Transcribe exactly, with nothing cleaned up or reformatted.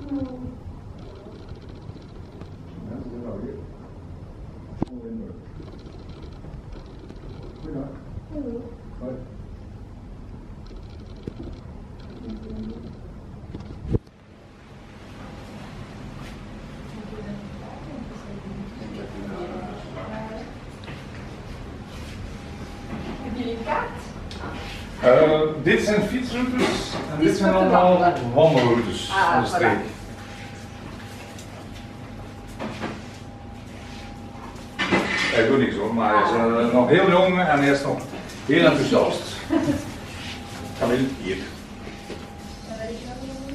Goedendag. Hallo. Hoi. Hebben jullie een kaart? Uh, dit zijn fietsroutes en dit zijn allemaal wandelroutes Ah, van de streek. voilà. Hij doet niks hoor, maar hij is uh, nog heel jong en hij is nog heel enthousiast. Camille, hier. En weet je wel